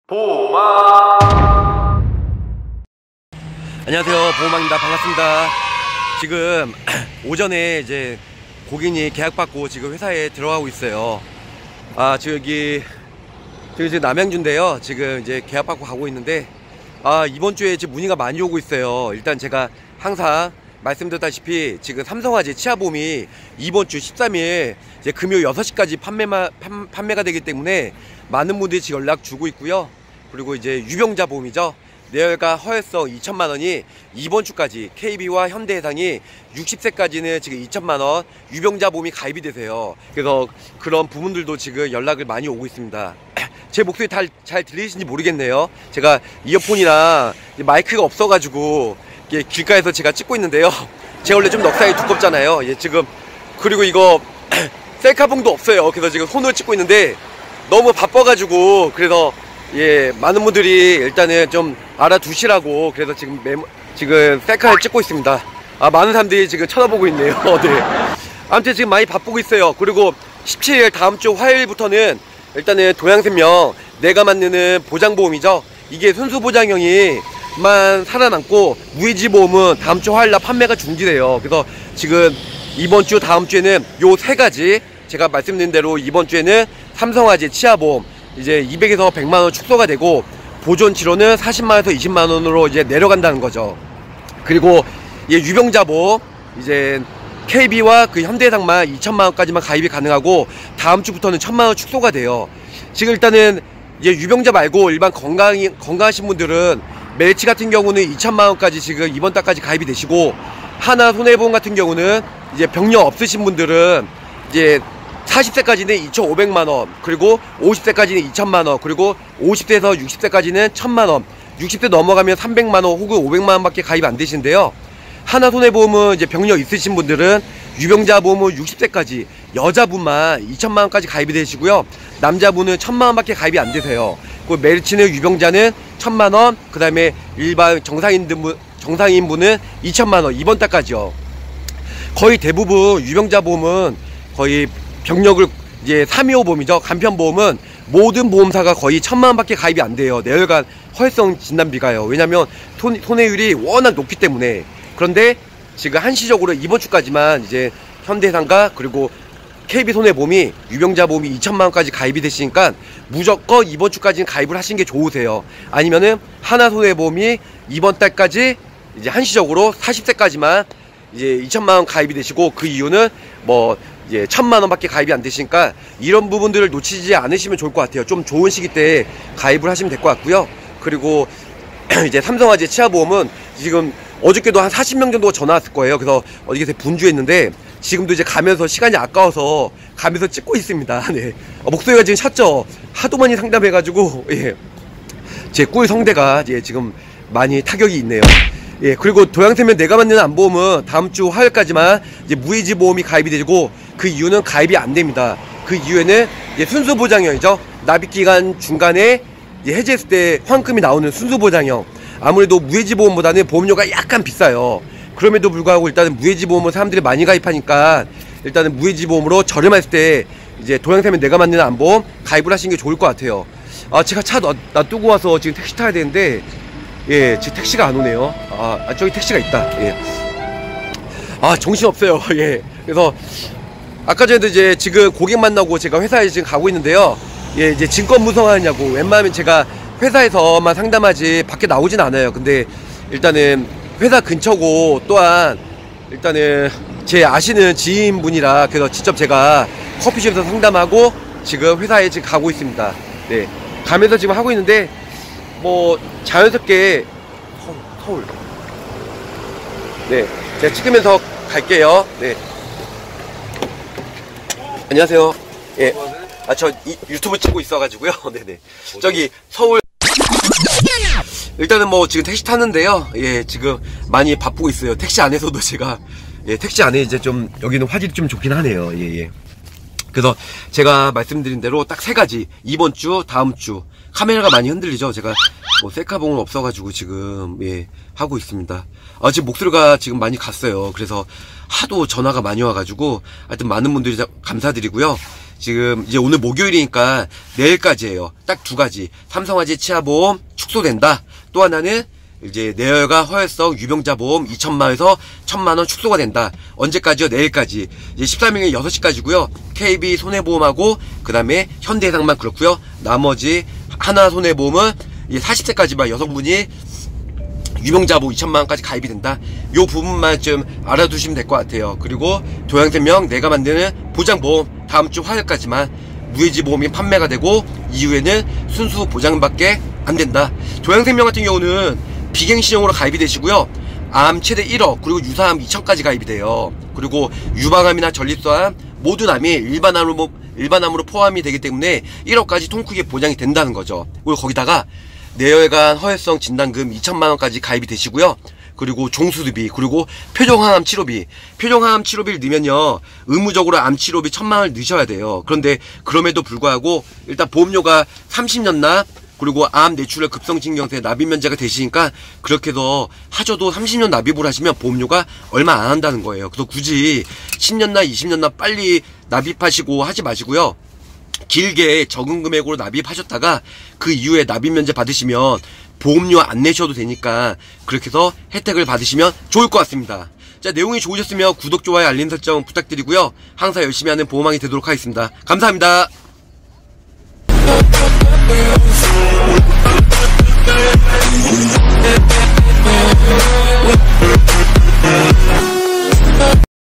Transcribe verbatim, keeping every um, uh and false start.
보호망. 안녕하세요, 보호망입니다. 반갑습니다. 지금 오전에 이제 고객님 계약받고 지금 회사에 들어가고 있어요. 아, 지금 여기 저기 지금 남양주인데요. 지금 이제 계약받고 가고 있는데, 아, 이번 주에 지금 문의가 많이 오고 있어요. 일단 제가 항상 말씀드렸다시피 지금 삼성화재 치아보험이 이번 주 십삼 일 이제 금요 여섯 시까지 판매마, 판, 판매가 되기 때문에 많은 분들이 지금 연락 주고 있고요. 그리고 이제 유병자 보험이죠. 내열과 허혈성 이천만 원이 이번 주까지 케이비와 현대해상이 육십 세까지는 지금 이천만 원 유병자 보험이 가입이 되세요. 그래서 그런 부분들도 지금 연락을 많이 오고 있습니다. 제 목소리 잘, 잘 들리시는지 모르겠네요. 제가 이어폰이나 마이크가 없어가지고 길가에서 제가 찍고 있는데요. 제가 원래 좀 넉살이 두껍잖아요. 예, 지금 그리고 이거 셀카봉도 없어요. 그래서 지금 손으로 찍고 있는데 너무 바빠가지고, 그래서 예, 많은 분들이 일단은 좀 알아두시라고 그래서 지금 메모, 지금 셀카를 찍고 있습니다. 아, 많은 사람들이 지금 쳐다보고 있네요. 네. 아무튼 지금 많이 바쁘고 있어요. 그리고 십칠 일 다음 주 화요일부터는 일단은 동양생명 내가 만드는 보장보험이죠. 이게 순수보장형이 만 살아남고 무해지보험은 다음 주 화요일날 판매가 중지돼요. 그래서 지금 이번 주 다음 주에는 요 세 가지 제가 말씀드린 대로 이번 주에는 삼성화재 치아보험 이제 이백에서 백만 원 축소가 되고, 보존치료는 사십만 원에서 이십만 원으로 이제 내려간다는 거죠. 그리고 예, 유병자보험 이제 케이비와 그 현대해상만 이천만 원까지만 가입이 가능하고 다음 주부터는 천만 원 축소가 돼요. 지금 일단은 이제 유병자 말고 일반 건강이 건강하신 분들은 멜치 같은 경우는 이천만 원까지 지금 이번 달까지 가입이 되시고, 하나 손해보험 같은 경우는 이제 병력 없으신 분들은 이제 사십 세까지는 이천오백만 원, 그리고 오십 세까지는 이천만 원, 그리고 오십 세에서 육십 세까지는 천만 원, 육십 세 넘어가면 삼백만 원 혹은 오백만 원밖에 가입 안 되신데요. 하나 손해보험은 이제 병력 있으신 분들은 유병자 보험은 육십 세까지 여자분만 이천만 원까지 가입이 되시고요. 남자분은 천만 원밖에 가입이 안 되세요. 그 멜치는 유병자는 천만 원, 그 다음에 일반 정상인분, 정상인분은 이천만 원 이번 달까지요. 거의 대부분 유병자 보험은 거의 병력을 이제 삼이오 보험이죠. 간편보험은 모든 보험사가 거의 천만 원밖에 가입이 안 돼요. 내열관 허혈성 진단비가요. 왜냐면 손, 손해율이 워낙 높기 때문에. 그런데 지금 한시적으로 이번 주까지만 이제 현대해상과 그리고 케이비 손해보험이 유병자 보험이 이천만 원까지 가입이 되시니까 무조건 이번 주까지는 가입을 하시는 게 좋으세요. 아니면은 하나 손해보험이 이번 달까지 이제 한시적으로 사십 세까지만 이제 이천만 원 가입이 되시고, 그 이유는 뭐 이제 천만 원밖에 가입이 안 되시니까 이런 부분들을 놓치지 않으시면 좋을 것 같아요. 좀 좋은 시기 때 가입을 하시면 될 것 같고요. 그리고 이제 삼성화재 치아보험은 지금 어저께도 한 사십 명 정도가 전화 왔을 거예요. 그래서 어저께 분주했는데 지금도 이제 가면서 시간이 아까워서 가면서 찍고 있습니다. 네. 어, 목소리가 지금 찼죠. 하도 많이 상담해가지고 예. 제 꿀 성대가 이제 지금 많이 타격이 있네요. 예, 그리고 동양생명 내가 만드는 안보험은 다음 주 화요일까지만 이제 무해지 보험이 가입이 되고, 그 이유는 가입이 안 됩니다. 그 이유에는 이제 순수 보장형이죠. 납입 기간 중간에 이제 해지했을 때 환급이 나오는 순수 보장형. 아무래도 무해지 보험보다는 보험료가 약간 비싸요. 그럼에도 불구하고 일단은 무해지 보험을 사람들이 많이 가입하니까 일단은 무해지 보험으로 저렴했을 때 이제 동양생명 내가 만드는 안보험 가입을 하시는 게 좋을 것 같아요. 아, 제가 차 놔, 놔두고 와서 지금 택시 타야 되는데, 예, 지금 택시가 안 오네요. 아, 저기 택시가 있다. 예. 아, 정신없어요. 예. 그래서 아까 전에도 이제 지금 고객 만나고 제가 회사에 지금 가고 있는데요. 예, 이제 증권 무성하냐고 웬만하면 제가 회사에서만 상담하지 밖에 나오진 않아요. 근데 일단은 회사 근처고, 또한 일단은 제 아시는 지인분이라 그래서 직접 제가 커피숍에서 상담하고 지금 회사에 지금 가고 있습니다. 네. 가면서 지금 하고 있는데 뭐 자연스럽게 서울, 서울. 네, 제가 찍으면서 갈게요. 네. 안녕하세요. 예. 아, 저 이, 유튜브 찍고 있어가지고요. 네네. 저기 서울. 일단은 뭐 지금 택시 탔는데요. 예, 지금 많이 바쁘고 있어요. 택시 안에서도 제가 예, 택시 안에 이제 좀 여기는 화질이 좀 좋긴 하네요. 예, 예. 그래서 제가 말씀드린 대로 딱 세 가지, 이번 주, 다음 주. 카메라가 많이 흔들리죠. 제가 뭐 셀카봉은 없어가지고 지금 예 하고 있습니다. 아, 지금 목소리가 지금 많이 갔어요. 그래서 하도 전화가 많이 와가지고 하여튼 많은 분들이 감사드리고요. 지금 이제 오늘 목요일이니까 내일까지예요. 딱 두 가지. 삼성화재 치아보험 축소된다. 또 하나는 이제 내열과 허혈성 유병자 보험 이천만 원에서 천만 원 축소가 된다. 언제까지요? 내일까지. 이제 십삼 일 여섯 시까지고요. 케이비 손해보험하고 그 다음에 현대해상만 그렇고요. 나머지 하나손해보험은 이제 사십 세까지만 여성분이 유병자보험 이천만 원까지 가입이 된다. 요 부분만 좀 알아두시면 될 것 같아요. 그리고 도양생명 내가 만드는 보장보험 다음 주 화요일까지만 무해지보험이 판매가 되고 이후에는 순수 보장밖에 안 된다. 도양생명 같은 경우는 비갱신형으로 가입이 되시고요. 암 최대 일억 그리고 유사암 이천까지 가입이 돼요. 그리고 유방암이나 전립선암 모든 암이 일반암으로, 일반암으로 포함이 되기 때문에 일억까지 통 크게 보장이 된다는 거죠. 그리고 거기다가 내열관 허혈성 진단금 이천만 원까지 가입이 되시고요. 그리고 종수두비 그리고 표정항암 치료비 표정항암 치료비를 넣으면요 의무적으로 암 치료비 천만 원을 넣으셔야 돼요. 그런데 그럼에도 불구하고 일단 보험료가 삼십 년 납 그리고 암 뇌출혈 급성징 경세 납입 면제가 되시니까 그렇게 해서 하셔도 삼십 년 납입을 하시면 보험료가 얼마 안 한다는 거예요. 그래서 굳이 십 년 납 이십 년 납 빨리 납입하시고 하지 마시고요. 길게 적은 금액으로 납입하셨다가 그 이후에 납입 면제 받으시면 보험료 안 내셔도 되니까 그렇게 해서 혜택을 받으시면 좋을 것 같습니다. 자, 내용이 좋으셨으면 구독, 좋아요, 알림 설정 부탁드리고요. 항상 열심히 하는 보험왕이 되도록 하겠습니다. 감사합니다. We'll be right back.